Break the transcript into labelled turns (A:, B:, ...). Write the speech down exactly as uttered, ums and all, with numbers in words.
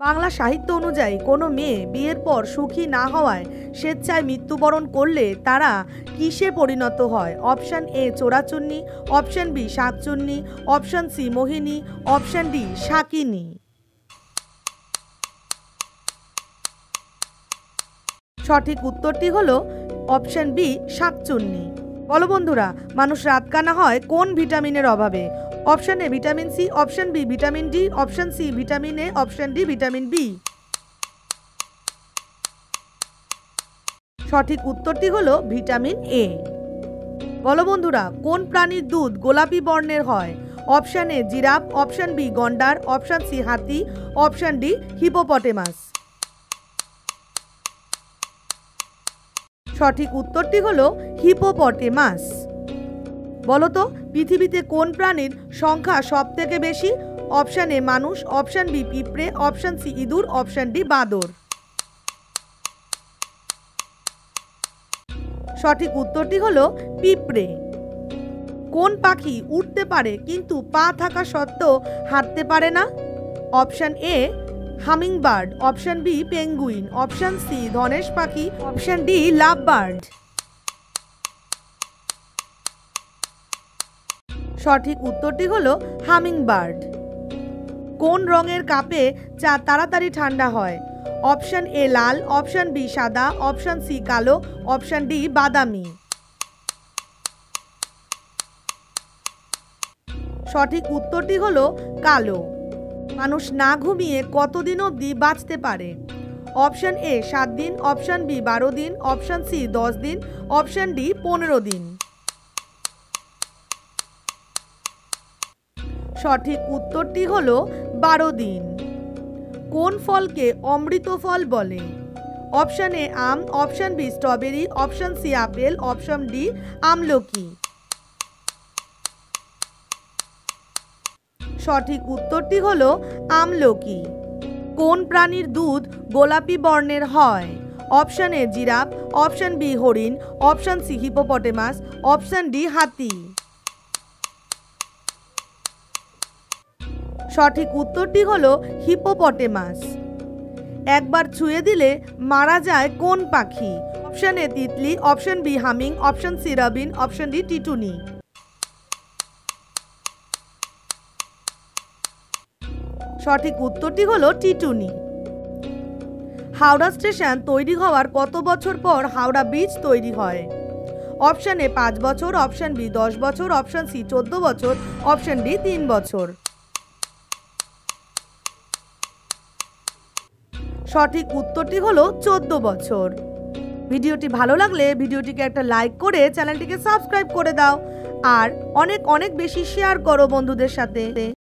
A: বাংলা সাহিত্য অনুযায়ী কোনো মেয়ে বিয়ের পর সুখী না হওয়ায় স্বেচ্ছায় মৃত্যুবরণ করলে তারা কিসে পরিণত হয়? অপশান এ চোরাচুন্নি, অপশান বি শাকচুন্নি, অপশান সি মোহিনী, অপশান ডি শাকিনী। সঠিক উত্তরটি হলো অপশান বি শাকচুন্নি। বলো বন্ধুরা, মানুষ রাতকানা হয় কোন ভিটামিনের অভাবে? Option A vitamin C, option B vitamin D, option C vitamin A, option D vitamin B. সঠিক উত্তরটি হলো ভিটামিন এ। বলো বন্ধুরা, কোন প্রাণীর দুধ গোলাপি বর্ণের হয়? Option A giraffe, option B গন্ডার, অপশান সি হাতি, অপশান ডি হিপোপটেমাস। সঠিক উত্তরটি হলো হিপোপটেমাস। বলতো, পৃথিবীতে কোন প্রাণীর সংখ্যা সব থেকে বেশি? অপশান এ মানুষ, অপশান বি পিঁপড়ে, অপশান সি ইঁদুর, অপশান ডি বাঁদর। সঠিক উত্তরটি হলো পিঁপড়ে। কোন পাখি উঠতে পারে কিন্তু পা থাকা সত্ত্বেও হাঁটতে পারে না? Option A hummingbird, option B penguin, option C ধনেশ পাখি, অপশান ডি লাভ বার্ড। সঠিক উত্তরটি হলো হামিং বার্ড। কোন রঙের কাপে চা তাড়াতাড়ি ঠান্ডা হয়? অপশান এ লাল, অপশান বি সাদা, অপশান সি কালো, অপশান ডি বাদামি। সঠিক উত্তরটি হলো কালো। মানুষ না ঘুমিয়ে কতদিন অবধি বাঁচতে পারে? অপশান এ সাত দিন, অপশান বি বারো দিন, অপশান সি দশ দিন, অপশান ডি পনেরো দিন। সঠিক উত্তরটি হলো বারো দিন। কোন ফলকে অমৃত ফল বলে? অপশান এ আম, option B strawberry, option C apple, option D আমলকি। সঠিক উত্তরটি হলো আমলকি। কোন প্রাণীর দুধ গোলাপি বর্ণের হয়? Option A giraffe, option B হরিণ, option C hippopotamus, option D হাতি। সঠিক উত্তরটি হলো হিপোপটেমাস। একবার ছুঁয়ে দিলে মারা যায় কোন পাখি? অপশান এ তিতলি, option B humming, option C robin, option D টিটুনি। সঠিক উত্তরটি হলো টিটুনি। হাওড়া স্টেশন তৈরি হওয়ার কত বছর পর হাওড়া ব্রিজ তৈরি হয়? অপশান এ পাঁচ বছর, অপশান বি দশ বছর, অপশান সি চোদ্দ বছর, অপশান ডি তিন বছর। সঠিক উত্তরটি হলো চোদ্দ বছর। ভিডিওটি ভালো লাগলে ভিডিওটিকে একটা লাইক করে চ্যানেলটিকে সাবস্ক্রাইব করে দাও আর অনেক অনেক বেশি শেয়ার করো বন্ধুদের সাথে।